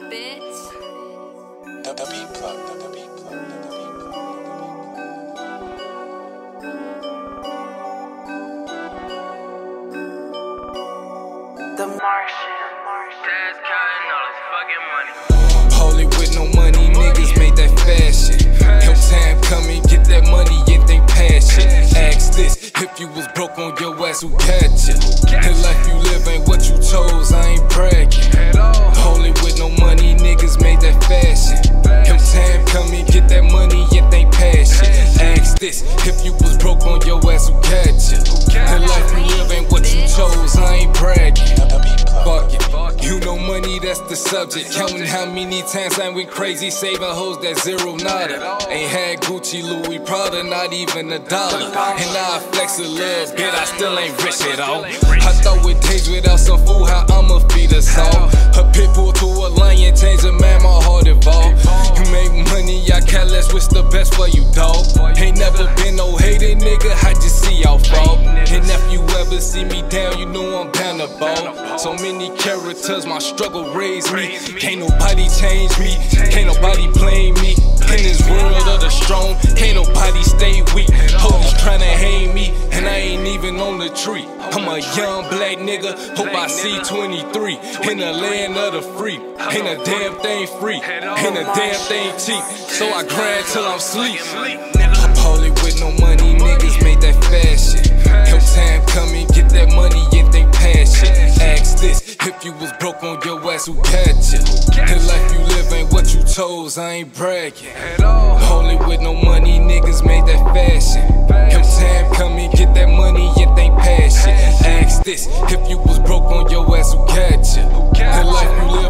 bitch. The beat plug, the beat plug, the beat plug. The Martian. Cash counting all this fucking money. Holy with no money, niggas made that fashion. Your time coming, get that money and think passion. Ask this, if you was broke on your ass, who catch ya? The life you live ain't what you chose, I ain't bragging. Holy with no money, niggas made that fashion. Your time coming, get that money and think passion. Ask this, if you was broke on your ass, who catch ya? The life you live ain't what you chose, I ain't bragging. Fuck it, you know money, that's the subject. Counting how many times I went crazy, saving hoes that zero nada. Ain't had Gucci, Louis, Prada, not even $1. And now I flex a little bit, I still ain't rich at all. I thought with days without some food, how I'ma feed us all. A pit bull to a lion, change a man, my heart evolved. You make money, I care less, what's the best for you, dog? Ain't never been no hated nigga, I just see y'all fall. And if you ever see me down, you know I'm down the ball. So many characters, my struggle raised me. Can't nobody change me, can't nobody blame me. In this world of the strong, can't nobody stay weak. Police tryna hang me, and I ain't even on the tree. I'm a young black nigga, hope I see 23. In the land of the free, ain't a damn thing free, ain't a damn thing cheap. So I grind till I'm sleep. I'm holy with no money, niggas made that fashion. Your time coming, get that money and think passion. Ask this, if you was broke on your ass, who catch ya? The life you live ain't what you chose, I ain't bragging. Holy with no money, niggas made that fashion. Your time coming, get that money and think passion. Ask this, if you was broke on your ass, who catch ya? The life you live